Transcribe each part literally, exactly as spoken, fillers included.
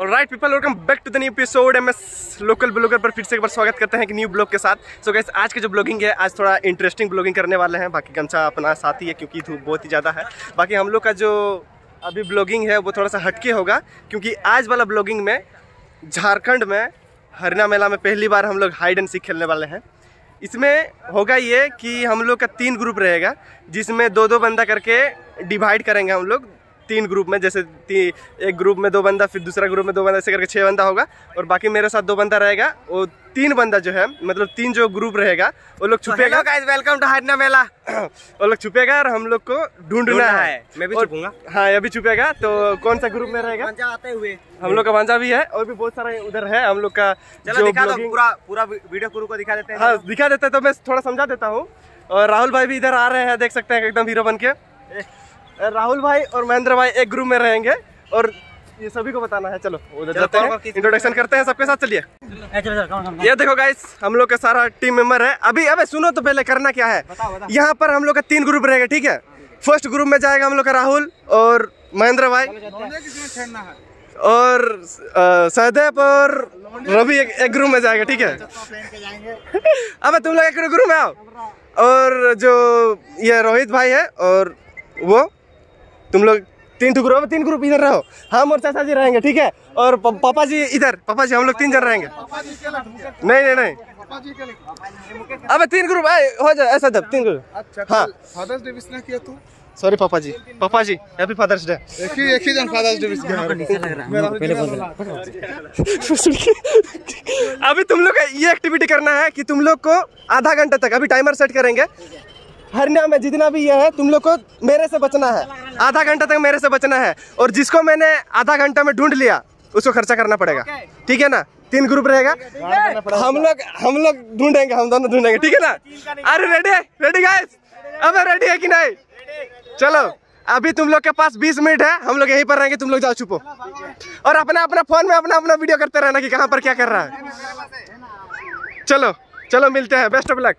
Alright people, welcome back to the new episode M S local blogger पर फिर से एक बार स्वागत करते हैं एक न्यू ब्लॉग के साथ। सो so गाइस, आज के जो ब्लॉगिंग है, आज थोड़ा इंटरेस्टिंग ब्लॉगिंग करने वाले हैं। बाकी गमछा अपना साथ ही है क्योंकि धूप बहुत ही ज़्यादा है। बाकी हम लोग का जो अभी ब्लॉगिंग है वो थोड़ा सा हटके होगा क्योंकि आज वाला ब्लॉगिंग में झारखंड में हरिना मेला में पहली बार हम लोग हाइड एंड सीक खेलने वाले हैं। इसमें होगा ये कि हम लोग का तीन ग्रुप रहेगा जिसमें दो दो बंदा करके डिवाइड करेंगे हम लोग तीन ग्रुप में। जैसे एक ग्रुप में दो बंदा, फिर दूसरा ग्रुप में दो बंदा, ऐसे करके छः बंदा होगा और बाकी मेरे साथ दो बंदा रहेगा। वो तीन बंदा जो है, मतलब तीन जो ग्रुप रहेगा वो लोग छुपेगा। गाइस, वेलकम टू हरिना मेला। वो लोग छुपेगा और हम लोग को ढूंढना है। मैं भी छुपूंगा। हाँ, ये भी छुपेगा। तो कौन सा ग्रुप में रहेगा? आते हुए हम लोग का भांजा भी है और भी बहुत सारा उधर है हम लोग का। चलो दिखा दो, पूरा पूरा वीडियो क्रू को दिखा देते हैं। हाँ, दिखा देते हैं। तो मैं थोड़ा समझा देता हूँ। और राहुल भाई भी इधर आ रहे हैं, देख सकते हैं एकदम हीरो बन के। राहुल भाई और महेंद्र भाई एक ग्रुप में रहेंगे और ये सभी को बताना है। चलो उधर जाते हैं, इंट्रोडक्शन करते हैं सबके साथ। चलिए, ये देखो गाइस, हम लोग का सारा टीम मेंबर है। अभी अबे सुनो तो पहले करना क्या है। यहाँ पर हम लोग का तीन ग्रुप रहेगा, ठीक है। फर्स्ट ग्रुप में जाएगा हम लोग का राहुल और महेंद्र भाई और सहदेव और रवि एक, एक ग्रुप में जाएगा, ठीक है। अब तुम लोग एक ग्रुप में आओ। और जो ये रोहित भाई है और वो तुम लोग तीन ग्रुप तीन ग्रुप इधर रहो। हम और चाचा जी रहेंगे, ठीक है। और पापा जी इधर, पापा जी हम लोग तीन जन रहेंगे। नहीं नहीं नहीं, अब तीन ग्रुप आए हो जाए ऐसा जब तीन ग्रुप। हाँ, फादर्स डे विश ना किया तू? सॉरी पापा जी, पापा जी हैप्पी फादर्स डे। एक ही एक ही जन फादर्स डे विश किया। अभी तुम लोग का ये एक्टिविटी करना है कि तुम लोग को आधा घंटा तक, अभी टाइमर सेट करेंगे, हरिना में जितना भी ये है तुम लोग को मेरे से बचना है। आधा घंटा तक मेरे से बचना है और जिसको मैंने आधा घंटा में ढूंढ लिया उसको खर्चा करना पड़ेगा, ठीक है ना। तीन ग्रुप रहेगा, हम लोग हम लोग ढूंढेंगे, हम दोनों ढूंढेंगे, ठीक है ना। अरे रेडी है? Ready guys? अब रेडी है कि नहीं? चलो, अभी तुम लोग के पास बीस मिनट है, हम लोग यहीं पर रहेंगे, तुम लोग जाओ छुपो और अपना अपना फोन में अपना अपना वीडियो करते रहना कि कहाँ पर क्या कर रहा है। चलो चलो, मिलते हैं, बेस्ट ऑफ लक।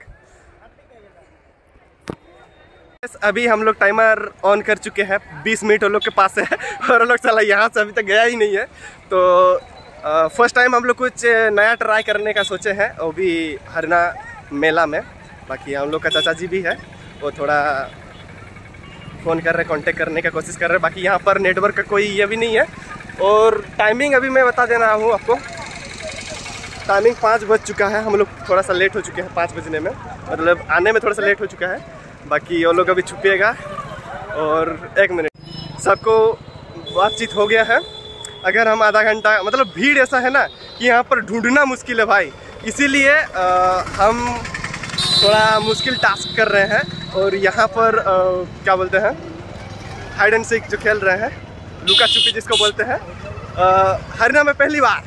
अभी हम लोग टाइमर ऑन कर चुके हैं, बीस मिनट वो लोग के पास है और वो लोग साला यहाँ से अभी तक गया ही नहीं है। तो फर्स्ट टाइम हम लोग कुछ नया ट्राई करने का सोचे हैं, वो भी हरिना मेला में। बाकी हम लोग का चाचा जी भी है, वो थोड़ा फ़ोन कर रहे, कांटेक्ट करने का कोशिश कर रहे हैं। बाकी यहाँ पर नेटवर्क का कोई ये भी नहीं है। और टाइमिंग अभी मैं बता देना हूँ आपको, टाइमिंग पाँच बज चुका है। हम लोग थोड़ा सा लेट हो चुके हैं पाँच बजने में, मतलब आने में थोड़ा सा लेट हो चुका है। बाकी वो लोग अभी छुपेगा और एक मिनट सबको बातचीत हो गया है। अगर हम आधा घंटा, मतलब भीड़ ऐसा है ना कि यहाँ पर ढूंढना मुश्किल है भाई, इसीलिए हम थोड़ा मुश्किल टास्क कर रहे हैं। और यहाँ पर आ, क्या बोलते हैं, हाइड एंड सीक जो खेल रहे हैं, लुका छुपी जिसको बोलते हैं, हरिना में पहली बार।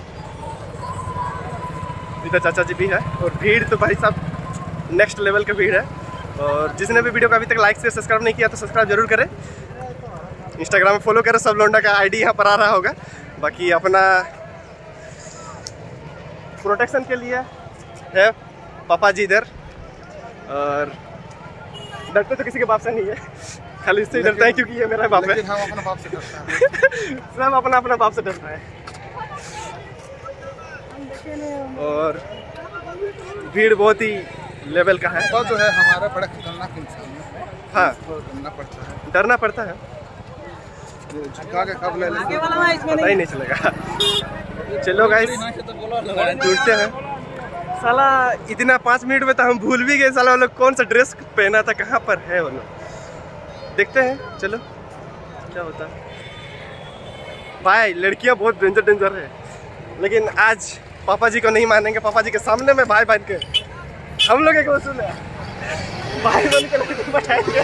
इधर चाचा जी भी है और भीड़ तो भाई साहब नेक्स्ट लेवल का भीड़ है। और जिसने भी वीडियो को अभी तक लाइक से सब्सक्राइब नहीं किया तो सब्सक्राइब जरूर करें। इंस्टाग्राम में फॉलो करें, सब लोंडा का आईडी यहाँ पर आ रहा होगा। बाकी अपना प्रोटेक्शन के लिए है पापा जी इधर, और डरते तो किसी के बाप से नहीं है, खाली इससे डरता है क्योंकि ये मेरा बाप है। हम अपना बाप से डरते हैं। सब अपना अपना बाप से डरता है। और भीड़ बहुत ही लेवल का है। तो जो है हमारा बड़ा खतरनाक इंसान है। हाँ, डरना पड़ता है, डरना पड़ता है। झुका के कब ले लेंगे पता ही नहीं चलेगा। चलो गाइस, जुड़ते हैं। साला इतना पाँच मिनट में तो हम भूल भी गए साला वो लोग कौन सा ड्रेस पहना था, कहाँ पर है वो लोग। देखते हैं, चलो क्या होता है। भाई लड़कियां बहुत डेंजर डेंजर है, लेकिन आज पापा जी को नहीं मानेंगे। पापा जी के सामने में भाई बन के हम लोग एक वसूल है, भाई बन के लड़की बैठाएंगे।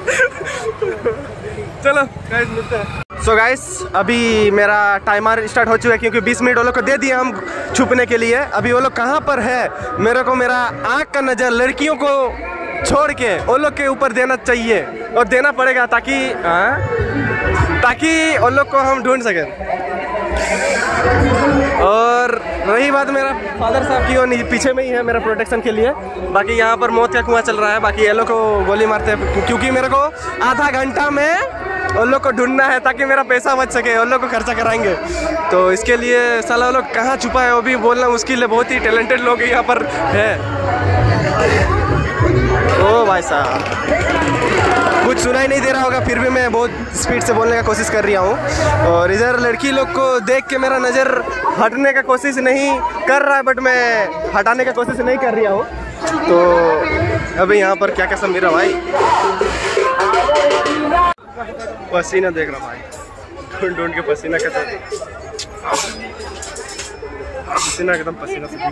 चलो गाइस, मिलते हैं। सो गाइस, अभी मेरा टाइमर स्टार्ट हो चुका है क्योंकि बीस मिनट वो लोग को दे दिए हम छुपने के लिए। अभी वो लोग कहाँ पर है, मेरे को मेरा आँख का नज़र लड़कियों को छोड़ के वो लोग के ऊपर देना चाहिए और देना पड़ेगा ताकि आ? ताकि वो लोग को हम ढूंढ सकें। और रही बात मेरा फादर साहब की, वो पीछे में ही है मेरा प्रोटेक्शन के लिए। बाकी यहाँ पर मौत का कुआं चल रहा है। बाकी ये लोग को गोली मारते हैं क्योंकि मेरे को आधा घंटा में उन लोग को ढूंढना है ताकि मेरा पैसा बच सके, उन लोग को खर्चा कराएंगे। तो इसके लिए साला वो लोग कहाँ छुपा है वो भी बोलना मुश्किल है, बहुत ही टैलेंटेड लोग यहाँ पर है। ओ भाई साहब, कुछ सुनाई नहीं दे रहा होगा, फिर भी मैं बहुत स्पीड से बोलने का कोशिश कर रहा हूँ। और इधर लड़की लोग को देख के मेरा नज़र हटने का कोशिश नहीं कर रहा है, बट मैं हटाने का कोशिश नहीं कर रहा हूँ। तो अभी यहाँ पर क्या क्या सब मेरा भाई पसीना देख रहा भाई, ढूंढ ढूंढ के पसीना का पसीना एकदम पसीना से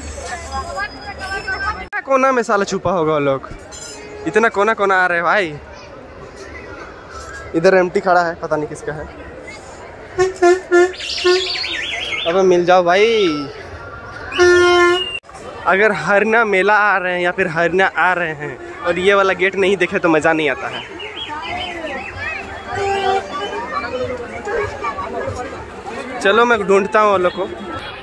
कोना में साला छुपा होगा वो लोग, इतना कोना कोना आ रहे हैं भाई। इधर एम्प्टी खड़ा है, पता नहीं किसका है। अबे मिल जाओ भाई। अगर हरना मेला आ रहे हैं या फिर हरना आ रहे हैं और ये वाला गेट नहीं देखे तो मज़ा नहीं आता है। चलो मैं ढूंढता हूँ उन लोग को।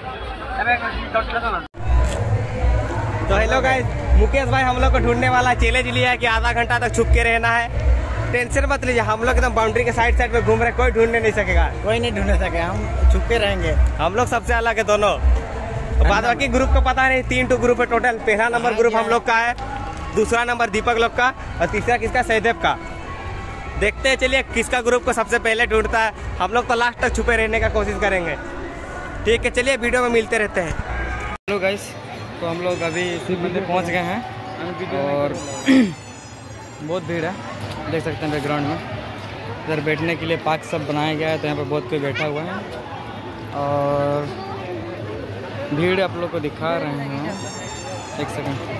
तो हेलो गाइस, मुकेश भाई हम लोग को ढूंढने वाला चैलेंज लिया है कि आधा घंटा तक छुप के रहना है। टेंशन मत लीजिए, हम लोग एकदम बाउंड्री के साइड साइड में घूम रहे, कोई ढूंढने नहीं सकेगा। कोई नहीं ढूंढ सके, हम छुप के रहेंगे। हम लोग सबसे अलग है दोनों। बाद बाकी ग्रुप को पता नहीं, तीन टू ग्रुप है टोटल। पहला नंबर ग्रुप हम लोग का है, दूसरा नंबर दीपक लोग का और तीसरा किसका, सहदेव का। देखते हैं चलिए किसका ग्रुप को सबसे पहले ढूंढता है। हम लोग तो लास्ट तक छुपे रहने का कोशिश करेंगे। ठीक है, चलिए वीडियो में मिलते रहते हैं। हेलो गाइस, तो हम लोग अभी शिव मंदिर पहुँच गए हैं और बहुत भीड़ है, देख सकते हैं बैकग्राउंड में। इधर बैठने के लिए पार्क सब बनाया गया है, तो यहाँ पर बहुत कोई बैठा हुआ है और भीड़ आप लोग को दिखा रहे हैं। एक सेकंड,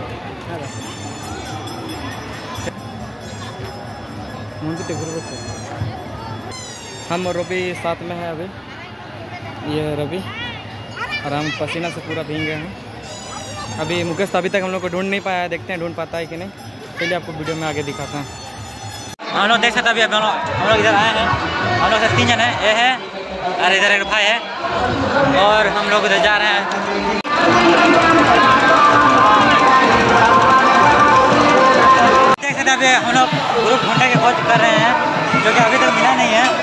हम और रवि साथ में है अभी। ये है रवि और हम पसीना से पूरा भीग गए हैं। अभी मुकेश अभी तक हम लोग को ढूंढ नहीं पाया है, देखते हैं ढूंढ पाता है कि नहीं। चलिए आपको वीडियो में आगे दिखाता हैं। हम लोग देख सकते हैं अभी हम लोग हम लोग इधर आए हैं। हम लोग से तीन जन हैं, ये है और इधर एक भाई है और हम लोग उधर जा रहे हैं। देख सकते हैं अभी हम लोग ग्रुप ढूंढने की कोशिश कर रहे हैं, जो कि अभी तक मिला नहीं है।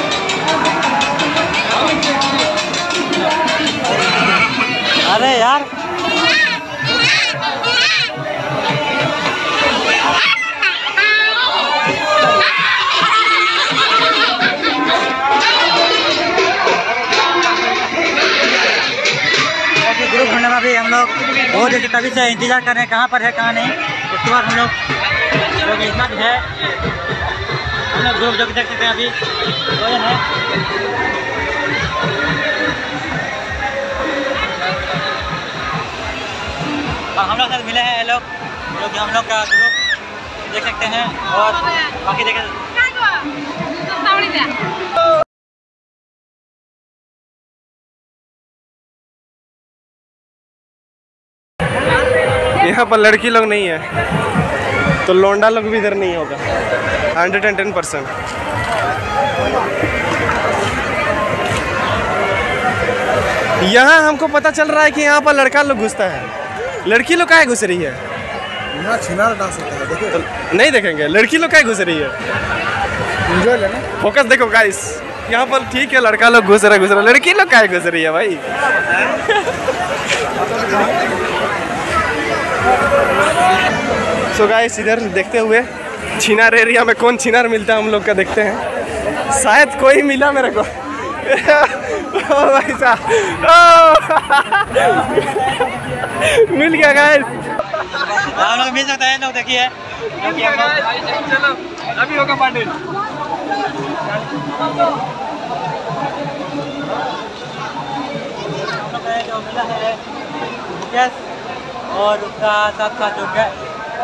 अरे यार ग्रुप ढूंढने में भी हम लोग बहुत जैसे कभी से इंतजार कर रहे हैं, कहाँ पर है कहाँ नहीं। उसके बाद हम लोग जो कि इतना भी है, हम लोग ग्रुप जो कि देख सकते हैं अभी दो जन है। और हम लोग साथ मिले हैं ये लोग, जो कि हम लोग का ग्रुप देख सकते हैं। और बाकी देखें यहाँ पर लड़की लोग नहीं है तो लौंडा लोग भी इधर नहीं होगा, हंड्रेड एंड टेन परसेंट। यहाँ हमको पता चल रहा है कि यहाँ पर लड़का लोग घुसता है, लड़की लोग काहे घुस रही है? यहाँ छिनार डांस होता है, देखो। तो नहीं देखेंगे लड़की लोग काहे घुस रही है, एंजॉय लेना। फोकस देखो गाइस, यहाँ पर ठीक है लड़का लोग घुस रहा घुस रहा लड़की लोग काहे घुस रही है भाई? सो गाइस इधर देखते हुए छिनार एरिया में कौन छिनार मिलता है हम लोग का देखते हैं। शायद कोई मिला मेरे को। ओ भाई साहब, मिल गया गाइस। हम लोग मिल सकते हैं, लोग देखिए चलो अभी होगा पार्टी। जो मिला है मुकेश और उसका साथ साथ जो गया।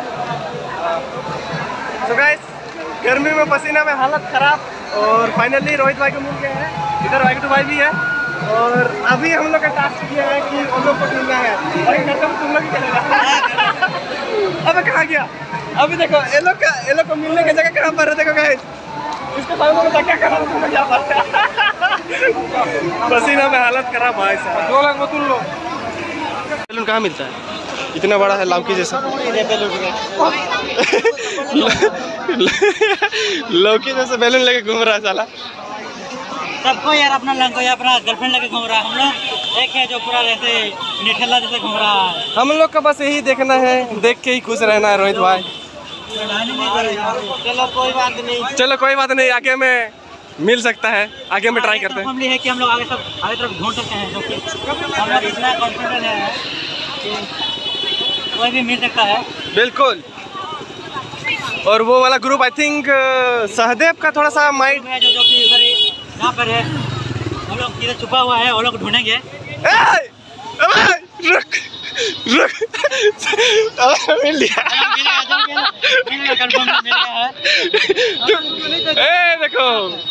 So guys, गर्मी में पसीना में हालत खराब और फाइनली रोहित भाई को मिल गया है, इधर वाइकटू भाई भी है। और अभी हम लोग का टास्क किया है कि उन लोग को ढूंढना है और खत्म तुम लोग ही चलेगा। अबे कहाँ गया? अभी देखो ये लोग का ये लोग को मिलने की जगह कहाँ पर है, देखो गाइस इसके सामने में क्या कर रहा हूँ क्या बात है। पसीना में हालत खराब भाई साहब। दो लाख बोतल लो। बैलून कहाँ मिलता है? इतना बड़ा है लौकी जैसा। लौकी जैसा बैलून लेके घूम रहा है साला। सबको यार अपना लंको या अपना गर्लफ्रेंड लेके घूम रहा है। हम लोग एक है जो पूरा ऐसे निठल्ला जैसे घूम रहा है। हम लोग का बस यही देखना है, देख के ही खुश रहना है रोहित भाई। चलो कोई बात नहीं, चलो कोई बात नहीं, आगे में मिल सकता है, आगे में ट्राई करते हैं। है कि हम लोग आगे सब आगे तरफ ढूंढ सकते हैं, जो कि हम लोग इतना कॉन्फिडेंट है कि कोई भी मिल सकता है। बिल्कुल। और वो वाला ग्रुप आई थिंक सहदेव का थोड़ा सा माइंड है जो जो कि उधर यहाँ पर है, वो लोग किधर छुपा हुआ है, वो लोग ढूंढेंगे। रुक रुक मिल लिया। ए देखो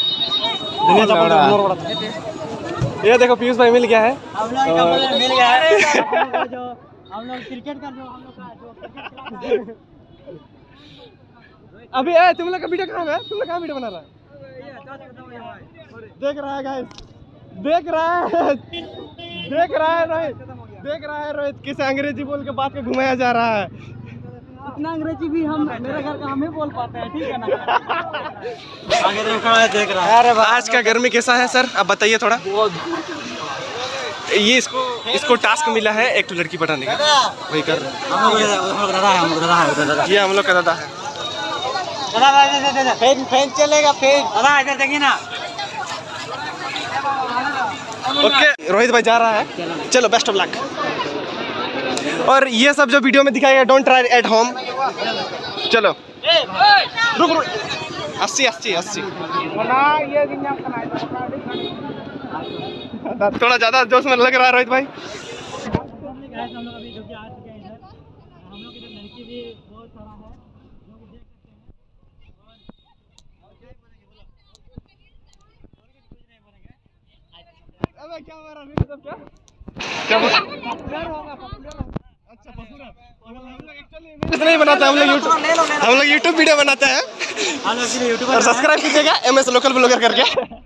ये देखो पीयूष भाई मिल गया है। हम लोग मिल गया है जो हम लोग क्रिकेट का जो हम लोग का जो अभी ए तुम लोग का वीडियो कहाँ है? तुम लोग कहाँ वीडियो बना रहा है? देख रहा है गाइस, देख रहा है, देख रहा है रोहित, देख रहा है रोहित किसे अंग्रेजी बोल के बात को घुमाया जा रहा है। इतना अंग्रेजी भी हम मेरे घर का हम ही बोल पाते हैं, ठीक है ना। आगे देखो देख रहा है। अरे आज का गर्मी कैसा है सर, आप बताइए थोड़ा। ये इसको इसको टास्क मिला है एक तो लड़की पटाने का, वही कर हम लोग दादा है, हम लोग दादा है, ये हम लोग का दादा है। दादा फैन फैन चलेगा फैन। दादा इधर देखिए ना। ओके रोहित भाई जा रहा है, चलो बेस्ट ऑफ लक। और ये सब जो वीडियो में दिखाएगा डोंट ट्राई एट होम। चलो रुक रुक अस्सी अस्सी अस्सी थोड़ा ज्यादा जोश में लग रहा है रोहित भाई। हम लोग अभी जो कि आ चुके हैं इधर, हम लोग इधर लड़की भी बहुत सारा है जो कि देख सकते हैं। अबे क्या हो रहा है सब क्या क्या अच्छा पसंद नहीं बनाता, हम लोग यूट्यूब हम लोग यूट्यूब वीडियो बनाते हैं और सब्सक्राइब कीजिएगा एम एस लोकल ब्लॉगर करके।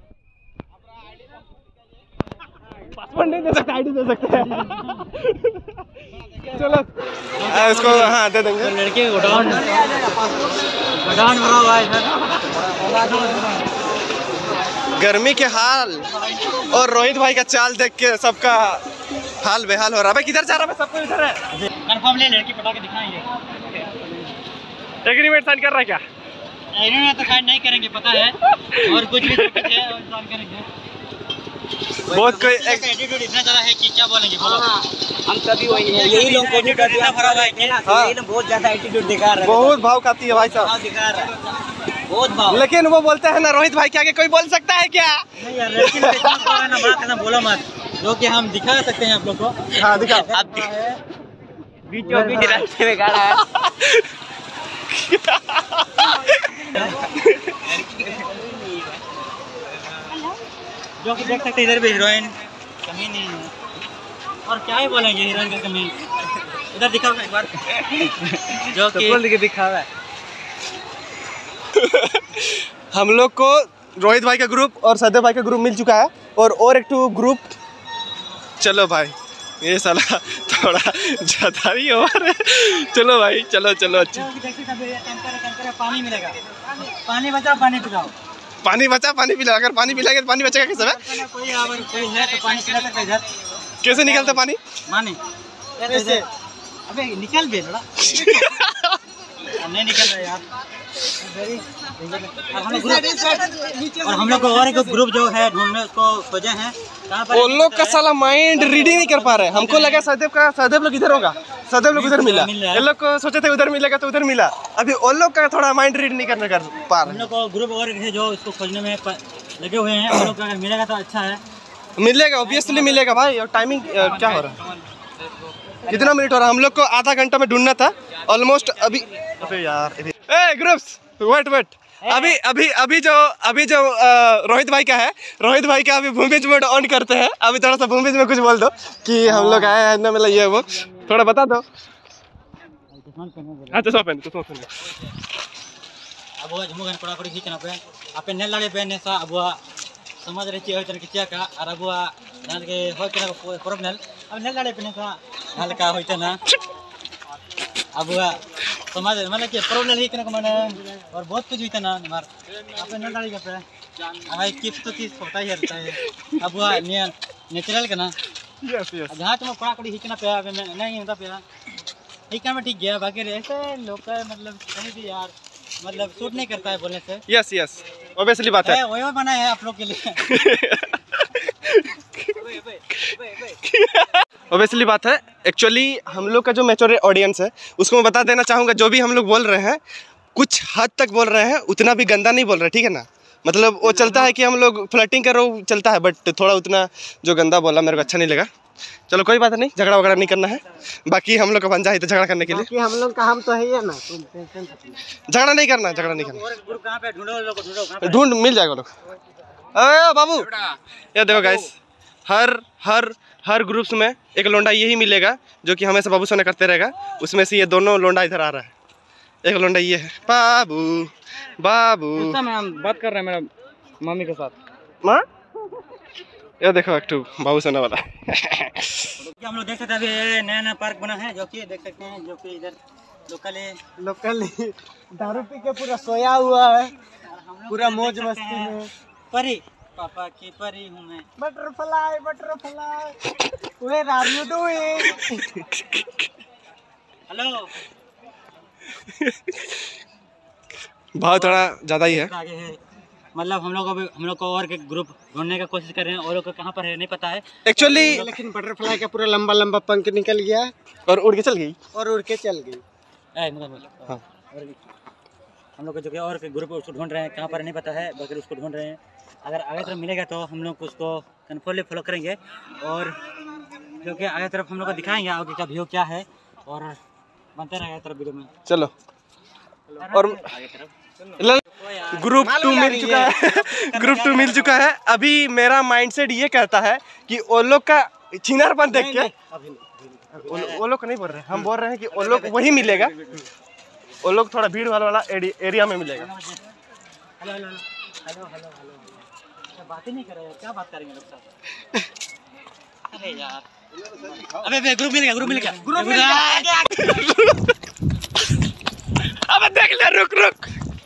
पासवर्ड नहीं दे सकते, आईडी दे सकते हैं। चलो इसको हाँ दे देंगे। लड़के गोडाउन गोडाउन भरा हुआ है इधर। गर्मी के हाल और रोहित भाई का चाल देख के सबका हाल बेहाल हो रहा है। किधर जा रहा है? सबको इधर है। कंफर्मली लड़की पटा के दिखाएंगे। एग्रीमेंट साइन कर रहा है क्या? एग्रीमेंट तो साइन नहीं करेंगे, पता है, और कुछ भी साइन करेंगे। बहुत कोई एटीट्यूड इतना ज्यादा है कि क्या बोलेंगे बोलो। हम सभी वही है, यही लोग को इतना भरा हुआ है कि यही लोग बहुत ज्यादा एटीट्यूड दिखा रहे हैं, बहुत भाव खाती है भाई साहब, दिखा रहे हैं बहुत भाव। लेकिन वो बोलते हैं ना रोहित भाई के आगे कोई बोल सकता है क्या? नहीं यार, लेकिन इतना ना बात करना बोला मत, जो कि हम दिखा सकते हैं आप लोग को। हाँ दिखाओ। आप बीचों बीच रास्ते में खड़ा है। जो कि देख सकते हैं इधर भी हीरोइन कमी नहीं है, और क्या ही बोलेंगे हीरोइन का कमी। इधर दिखाओ एक बार जो कि दिखा रहा है। हम लोग को रोहित भाई का ग्रुप और सदैव भाई का ग्रुप मिल चुका है और और एक टू ग्रुप। चलो भाई ये साला थोड़ा ज्यादा ही हो रहा है। चलो भाई चलो चलो अच्छा पानी मिलेगा, पानी बचाओ पानी पिलाओ, पानी बचा पानी पिला। अगर पानी पिलाएंगे तो पानी बचेगा कैसे? में कोई अगर कोई है तो पानी पिला सकते इधर। कैसे निकलता पानी? पानी कैसे? अबे निकल भी थोड़ा। नहीं निकल रहा यार। और हम लोग को और एक ग्रुप जो है ढूंढने उसको खोजे हैं, कहाँ पर? वो लोग का साला माइंड रीडिंग नहीं कर पा रहे हैं। हमको लगा सदैव का सदैव लोग इधर होगा, सदैव लोग उधर मिला। ये लोग को सोचे थे उधर मिलेगा तो उधर मिला। अभी वो लोग का थोड़ा माइंड रीड नहीं करने कर पा हम रहे। लोग को ग्रुप और है जो इसको खोजने में लगे हुए हैं। हम लोग को अगर मिलेगा तो अच्छा है। मिलेगा ऑब्वियसली मिलेगा भाई। और टाइमिंग क्या हो रहा है? कितना मिनट हो रहा है? हम लोग को आधा घंटा में ढूंढना था ऑलमोस्ट। अभी अबे यार ए ग्रुप्स वेट वेट अभी अभी अभी जो अभी जो रोहित भाई का है, रोहित भाई का अभी भूमिज मोड ऑन करते हैं। अभी थोड़ा सा भूमिज में कुछ बोल दो कि हम लोग आए हैं ना, मतलब ये वो थोड़ा बता दो। अच्छा सो पेन तो पेन अब वो जमुगन कोड़ा कोड़ी खींचना पे आपे नेल लाड़े पे नेसा अब वो समझ रहे छी होतन किया का और अब वो नाल के हो के परब नेल अब नेल लाड़े पे नेसा नाल का होतन अब हुआ समझ मतलब कि प्रॉब्लम ही करने को मैंने और बहुत कुछ हुई था ना मार आपने न डाली पे भाई किस तो चीज होता ही रहता है अब हुआ नेचुरल का ना यस यस जहाँ तुम कड़ा कड़ी हिचना पे आवे मैं नहीं होता पे ठीक है मैं ठीक गया बाकी ऐसे लोग का मतलब कहीं भी यार मतलब सूट नहीं करता है बोलने से यस यस ऑब्वियसली बात है वही बना है आप लोग के लिए ऑब्वियसली बात है। एक्चुअली हम लोग का जो मैच्योर ऑडियंस है उसको मैं बता देना चाहूँगा, जो भी हम लोग बोल रहे हैं कुछ हद तक बोल रहे हैं, उतना भी गंदा नहीं बोल रहे, ठीक है ना। मतलब वो चलता है कि हम लोग फ्लर्टिंग कर रहे हो चलता है, बट थोड़ा उतना जो गंदा बोला मेरे को अच्छा नहीं लगा। चलो कोई बात नहीं, झगड़ा वगड़ा नहीं करना है, बाकी हम लोग का बन जाए तो झगड़ा करने के लिए हम लोग का हम तो है ना, झगड़ा नहीं करना, झगड़ा नहीं करना, ग्रुप कहाँ पे ढूंढो लोग ढूंढो ढूंढ मिल जाएगा लोग। अरे बाबू ये देखो गाइस, हर हर हर ग्रुप्स में एक लोंडा यही मिलेगा जो कि हमेशा बाबू सोने करते रहेगा। उसमें से ये दोनों लोंडा इधर आ रहा है, एक लोंडा ये है बाबू बाबू। मैं हम बात कर रहे हैं मेरा मम्मी के साथ। माँ ये देखो एक बाबू सोने वाला हम लोग देख सकते हैं अभी नया नया पार्क बना है जो कि देख सकते हैं, जो कि इधर लोकल लोकल दारू पी के पूरा सोया हुआ है, पूरा मौज मस्ती में। परी पापा की परी हूँ मैं, butterfly butterfly where are you doing. Hello भाव थोड़ा ज़्यादा ही है। आगे है मतलब हम लोग अभी हम लोग को और के ग्रुप ढूंढने का कोशिश कर रहे हैं, और लोग कहाँ पर है नहीं पता है एक्चुअली, लेकिन बटरफ्लाई का पूरा लंबा लंबा पंख निकल गया और उड़ के चल गई और उड़ के चल गई। ए, मतलब हाँ। और हम लोग को जो कि और के ग्रुप उसको ढूंढ रहे हैं, कहाँ पर नहीं पता है, बाकी उसको ढूंढ रहे हैं। अगर आगे तरफ मिलेगा तो हम लोग उसको कन्फर्मली फॉलो करेंगे, और जो कि आगे तरफ हम लोग को दिखाएंगे आगे का व्यू क्या है, और बनते रहेगा तरफ वीडियो में। चलो और ग्रुप टू मिल चुका है ग्रुप टू मिल चुका है। अभी मेरा माइंडसेट ये कहता है कि वो लोग का छिनारपन देख के, वो लोग को नहीं बोल रहे, हम बोल रहे हैं कि वो लोग वही मिलेगा, वो लोग थोड़ा भीड़ वाला वाला एरिया में मिलेगा। Hello hello hello hello hello क्या बात ही नहीं कर रहे यार, क्या बात करेंगे लोग साथ। अरे यार अबे अबे ग्रुप मिल गया, ग्रुप मिल गया, ग्रुप मिल गया। अबे देख ले, रुक रुक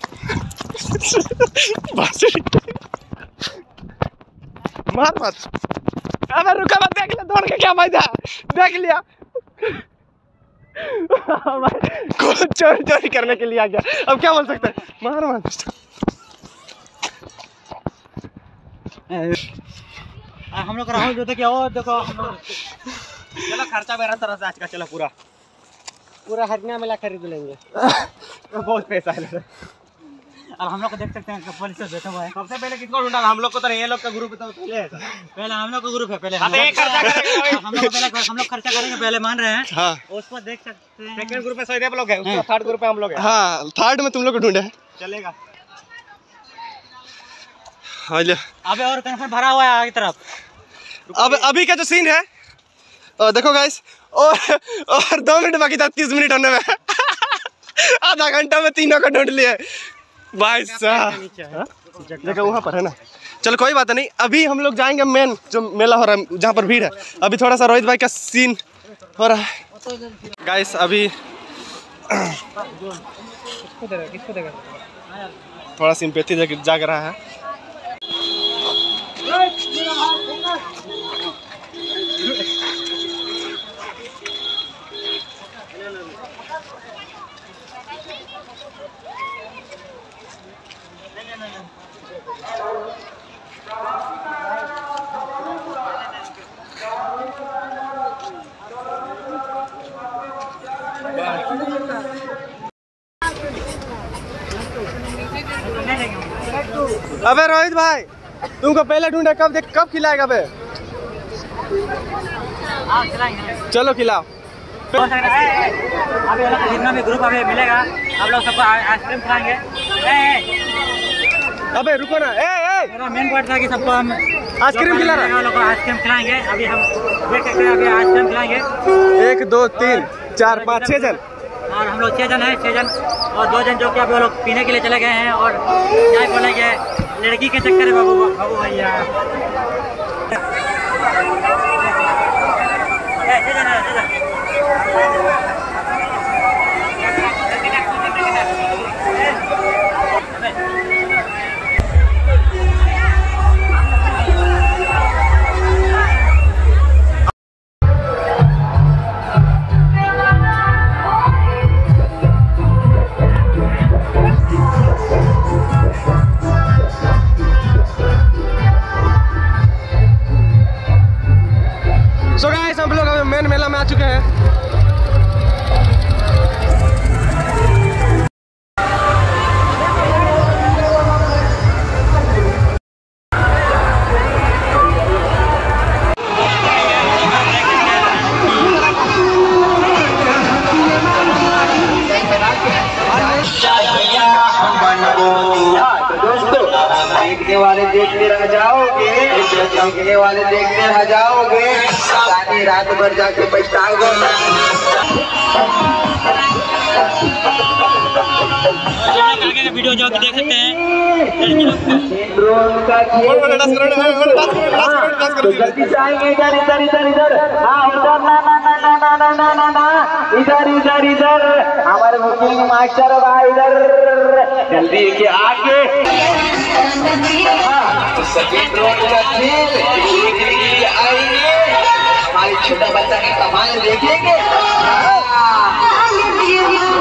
मार मत, अबे रुका मत, देख ले दौड़ के क्या फायदा, देख लिया खुद चोरी चोरी करने के लिए आ गया, अब क्या बोल सकते हैं, मार मत। हम लोग राहुल जो थे क्या, वो देखो हम लोग चलो खर्चा मेरा तरफ से आज का, चलो पूरा पूरा हरना मेला खरीद लेंगे बहुत पैसा है। अब हम लोग को देख सकते हैं पुलिस से बैठा हुआ है। सबसे पहले किसको ढूंढा, हम लोग को तो ये लोग का ग्रुप तो पहले है, पहले हम लोग का ग्रुप है, पहले हम लोग खर्चा करेंगे, हम लोग पहले हम लोग खर्चा करेंगे, पहले मान रहे हैं। हाँ उसको देख सकते हैं, सेकंड ग्रुप में सहदेव लोग है, उसका थर्ड ग्रुप में हम लोग हैं। हाँ थर्ड में तुम लोग को ढूंढे हैं, चलेगा। हाँ ले। अबे और कन्फर्म भरा हुआ है आगे तरफ। अब अभी का जो सीन है और देखो गाइस, और और दो मिनट बाकी था, तीस मिनट होने में आधा घंटा में तीनों को ढूंढ लिए भाई साहब। जगह वहाँ पर है ना, चलो कोई बात नहीं। अभी हम लोग जाएंगे मेन जो मेला हो रहा है, जहाँ पर भीड़ है। अभी थोड़ा सा रोहित भाई का सीन हो रहा है गाइस। अभी थोड़ा सिंपैथी जाग जाग रहा है। अबे रोहित भाई, तुमको पहले ढूंढे, कब देख कब खिलाएगा बे? चलो खिलाओ। अभी जितना भी ग्रुप अभी मिलेगा आप लोग सबको आइसक्रीम खिलाएंगे। अबे रुको ना, ए ए मेरा मेन पॉइंट था कि सबको हम आइसक्रीम खिला रहे हैं, लोग आइसक्रीम खिलाएंगे। अभी हम देख सकते हैं, अभी आइसक्रीम खिलाएंगे। एक दो तीन चार पाँच छः जन, और हम लोग छः जन हैं, छः जन और दो जन जो कि अभी वो लोग पीने के लिए चले गए हैं, और क्या बोलेंगे लड़की के चक्कर है बाबू बाबू भैया। चुके हैं। देखने वाले देखते रह जाओगे, देखने वाले देखते रह जाओगे, सारी रात भर जाके पछताओगे। आगे का वीडियो जो देख सकते हैं तो जल्दी से आएंगे इधर इधर इधर इधर हाँ उधर ना ना ना ना ना ना ना ना ना इधर इधर इधर हमारे बुकिंग मास्टर भाई इधर जल्दी के आगे सभी ड्रोन का खेल देखने के लिए आएंगे। हमारे छोटा बच्चा की कमाल देखेंगे।